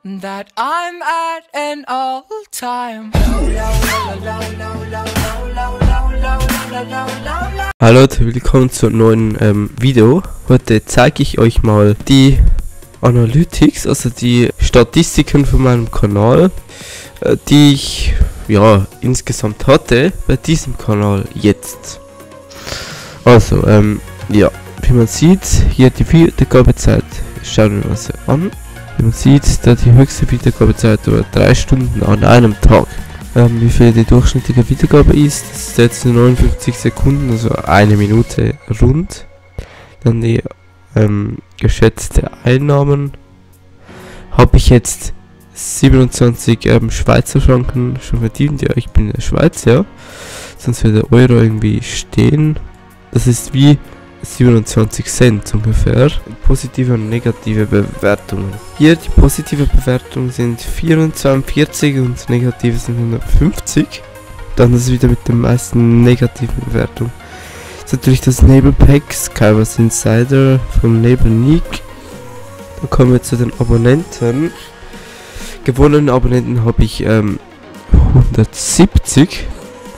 that I'm at an all-time. Hallo Leute, willkommen zu einem neuen Video. Heute zeige ich euch mal die Analytics, also die Statistiken von meinem Kanal, die ich insgesamt hatte bei diesem Kanal jetzt. Also, ja, wie man sieht, hier die Wiedergabezeit, schauen wir uns an. Wie man sieht, da die höchste Wiedergabezeit über 3 Stunden an einem Tag. Wie viel die durchschnittliche Wiedergabe ist, das ist jetzt 59 Sekunden, also eine Minute rund. Dann die geschätzte Einnahmen. Habe ich jetzt 27 Schweizer Franken schon verdient. Ja, ich bin in der Schweiz, ja. Sonst würde der Euro irgendwie stehen. Das ist wie 27 Cent ungefähr. Positive und negative Bewertungen. Hier die positive Bewertung sind 42 und negative sind 150. Dann das wieder mit den meisten negativen Bewertungen. Das ist natürlich das Nebel Pack, Skywars Insider vom Nebel Nick. Dann kommen wir zu den Abonnenten. Gewonnenen Abonnenten habe ich 170.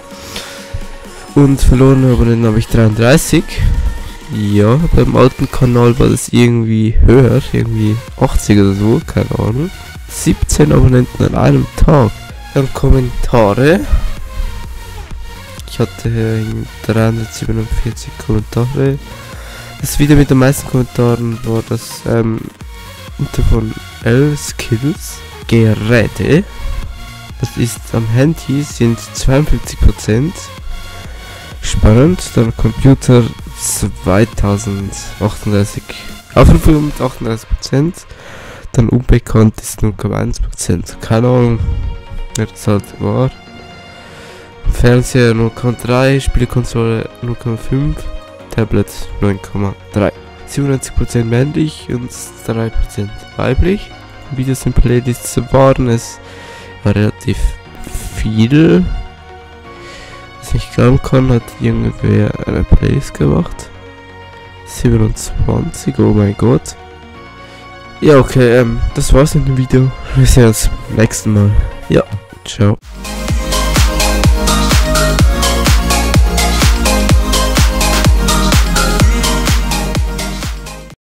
Und verlorene Abonnenten habe ich 33. Ja, beim alten Kanal war das irgendwie höher, irgendwie 80 oder so, keine Ahnung. 17 Abonnenten an einem Tag. Dann Kommentare. Ich hatte 347 Kommentare. Das Video mit den meisten Kommentaren war das unter von L-Skills. Geräte. Das ist am Handy sind 52%. Spannend. Dann Computer 2038 Aufrufe mit 38%. Dann unbekannt ist 0,1%. Keine Ahnung, wer das halt war. Fernseher 0,3, Spielekonsole 0,5, Tablet 9,3. 97% männlich und 3% weiblich. Videos in Playlists waren es relativ viel. Was ich glauben kann, hat irgendwer eine Playlist gemacht. 27, oh mein Gott. Ja, okay, das war's mit dem Video. Wir sehen uns beim nächsten Mal. Ja, ciao.